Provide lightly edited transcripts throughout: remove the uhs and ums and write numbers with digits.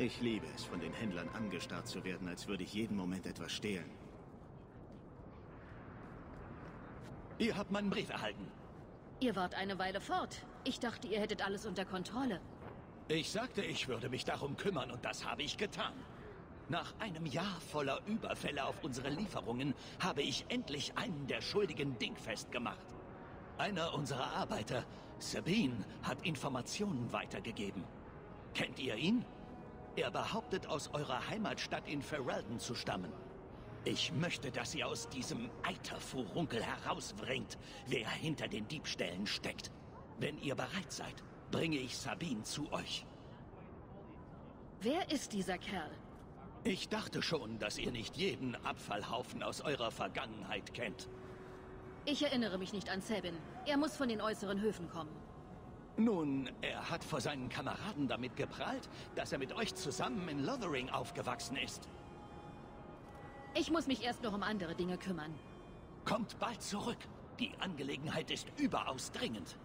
Ich liebe es, von den Händlern angestarrt zu werden, als würde ich jeden Moment etwas stehlen. Ihr habt meinen Brief erhalten. Ihr wart eine Weile fort. Ich dachte, ihr hättet alles unter Kontrolle. Ich sagte, ich würde mich darum kümmern und das habe ich getan. Nach einem Jahr voller Überfälle auf unsere Lieferungen habe ich endlich einen der Schuldigen dingfest gemacht. Einer unserer Arbeiter, Sabine, hat Informationen weitergegeben. Kennt ihr ihn? Er behauptet, aus eurer Heimatstadt in Ferelden zu stammen. Ich möchte, dass ihr aus diesem Eiterfurunkel herausbringt, wer hinter den Diebstählen steckt. Wenn ihr bereit seid, bringe ich Sabine zu euch. Wer ist dieser Kerl? Ich dachte schon, dass ihr nicht jeden Abfallhaufen aus eurer Vergangenheit kennt. Ich erinnere mich nicht an Sabin. Er muss von den äußeren Höfen kommen. Nun, er hat vor seinen Kameraden damit geprahlt, dass er mit euch zusammen in Lothering aufgewachsen ist. Ich muss mich erst noch um andere Dinge kümmern. Kommt bald zurück. Die Angelegenheit ist überaus dringend.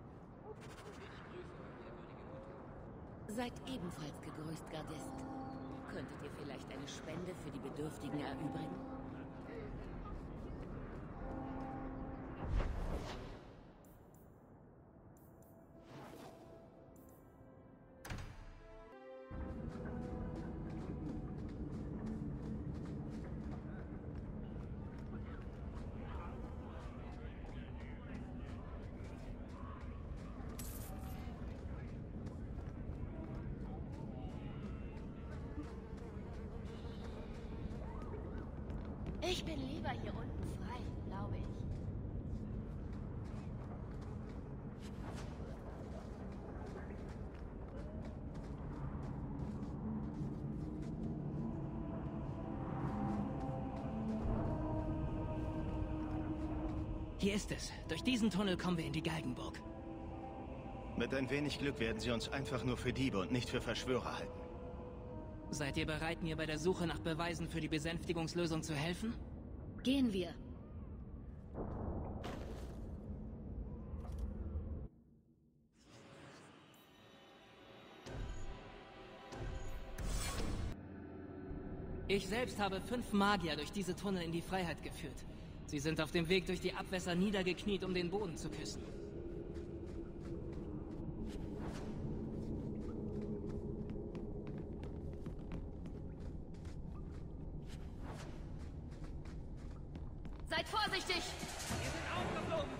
Seid ebenfalls gegrüßt, Gardist. Könntet ihr vielleicht eine Spende für die Bedürftigen erübrigen? Ich bin lieber hier unten frei, glaube ich. Hier ist es. Durch diesen Tunnel kommen wir in die Galgenburg. Mit ein wenig Glück werden sie uns einfach nur für Diebe und nicht für Verschwörer halten. Seid ihr bereit, mir bei der Suche nach Beweisen für die Besänftigungslösung zu helfen? Gehen wir. Ich selbst habe 5 Magier durch diese Tunnel in die Freiheit geführt. Sie sind auf dem Weg durch die Abwässer niedergekniet, um den Boden zu küssen. Seid vorsichtig! Wir sind aufgeflogen!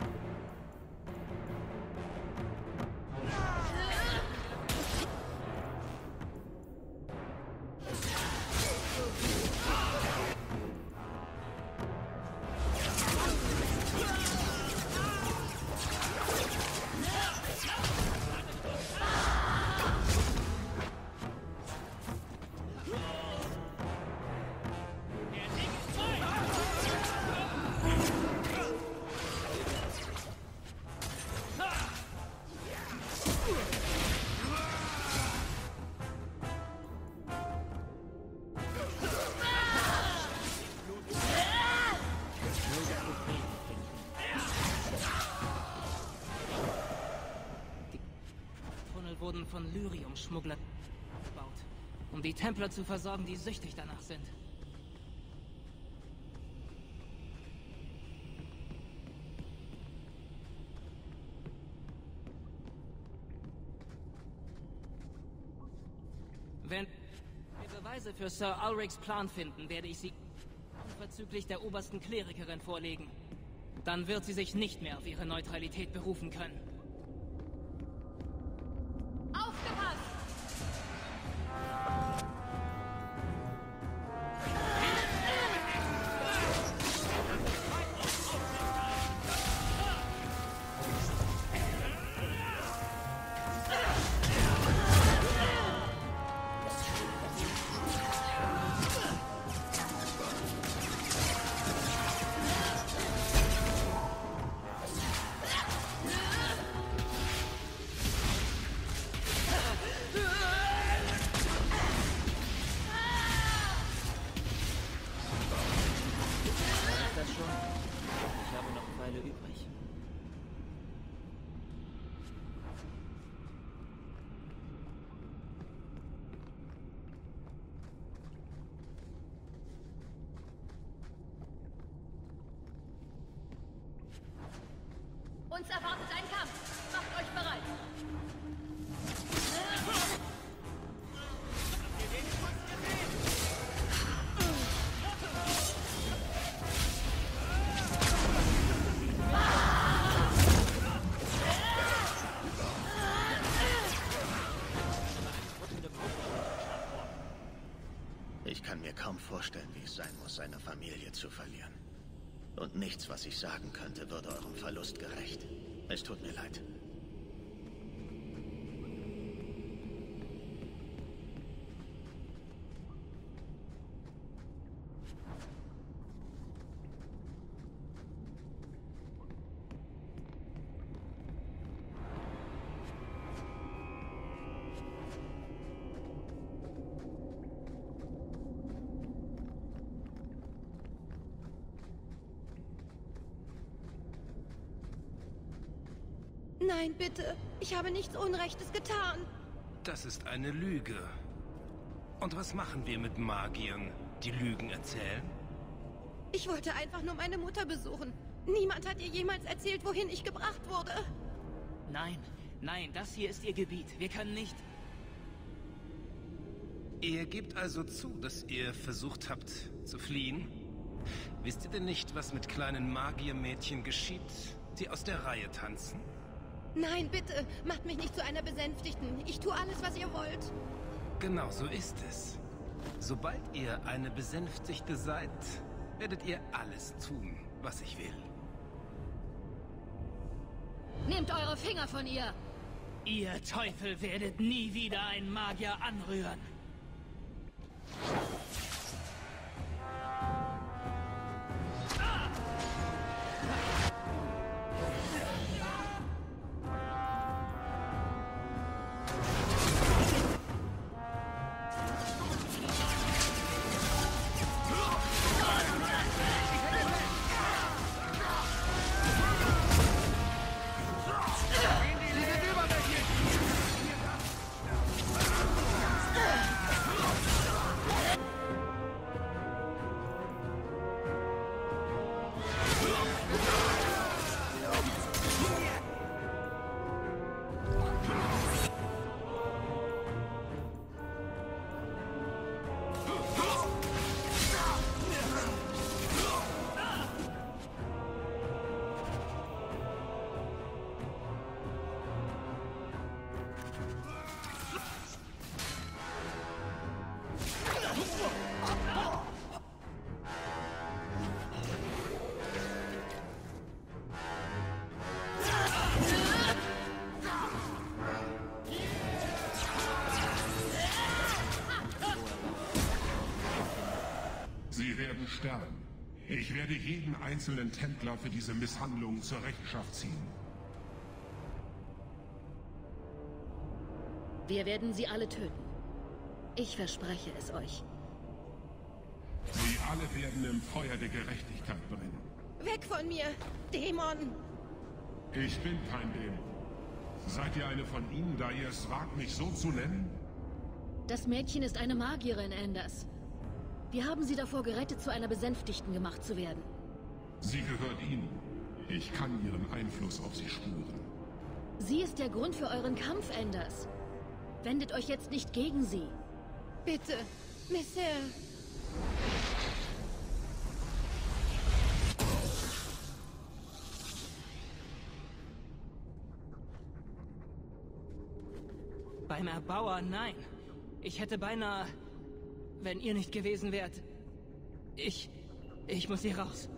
Wurden von Lyrium-Schmugglern gebaut, um die Templer zu versorgen, die süchtig danach sind. Wenn wir Beweise für Sir Ulrichs Plan finden, werde ich sie unverzüglich der obersten Klerikerin vorlegen. Dann wird sie sich nicht mehr auf ihre Neutralität berufen können. Uns erwartet ein Kampf. Macht euch bereit. Ich kann mir kaum vorstellen, wie es sein muss, seine Familie zu verlieren. Und nichts, was ich sagen könnte, würde eurem Verlust gerecht. Es tut mir leid. Nein, bitte. Ich habe nichts Unrechtes getan. Das ist eine Lüge. Und was machen wir mit Magiern, die Lügen erzählen? Ich wollte einfach nur meine Mutter besuchen. Niemand hat ihr jemals erzählt, wohin ich gebracht wurde. Nein, nein, das hier ist ihr Gebiet. Wir können nicht... Ihr gebt also zu, dass ihr versucht habt zu fliehen? Wisst ihr denn nicht, was mit kleinen Magiermädchen geschieht, die aus der Reihe tanzen? Nein, bitte, macht mich nicht zu einer Besänftigten. Ich tue alles, was ihr wollt. Genau so ist es. Sobald ihr eine Besänftigte seid, werdet ihr alles tun, was ich will. Nehmt eure Finger von ihr! Ihr Teufel werdet nie wieder einen Magier anrühren. Sie werden sterben. Ich werde jeden einzelnen Templer für diese Misshandlung zur Rechenschaft ziehen. Wir werden sie alle töten. Ich verspreche es euch. Sie alle werden im Feuer der Gerechtigkeit brennen. Weg von mir, Dämon! Ich bin kein Dämon. Seid ihr eine von ihnen, da ihr es wagt, mich so zu nennen? Das Mädchen ist eine Magierin, Anders. Wir haben sie davor gerettet, zu einer Besänftigten gemacht zu werden. Sie gehört ihnen. Ich kann ihren Einfluss auf sie spüren. Sie ist der Grund für euren Kampf, Anders. Wendet euch jetzt nicht gegen sie. Bitte, Messel. Beim Erbauer, nein. Ich hätte beinahe... Wenn ihr nicht gewesen wärt... Ich muss hier raus.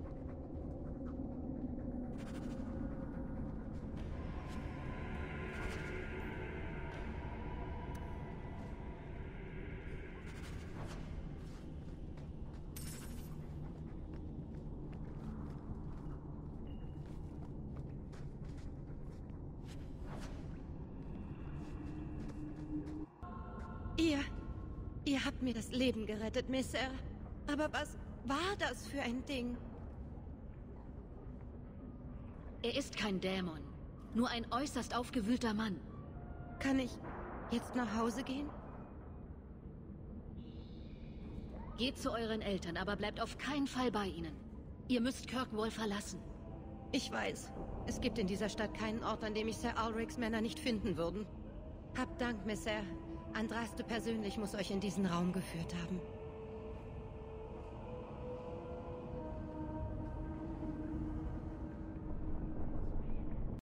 Ihr habt mir das Leben gerettet, Messel. Aber was war das für ein Ding? Er ist kein Dämon. Nur ein äußerst aufgewühlter Mann. Kann ich jetzt nach Hause gehen? Geht zu euren Eltern, aber bleibt auf keinen Fall bei ihnen. Ihr müsst Kirkwall verlassen. Ich weiß, es gibt in dieser Stadt keinen Ort, an dem ich Sir Ulrichs Männer nicht finden würden. Habt Dank, Messer. Andraste persönlich muss euch in diesen Raum geführt haben.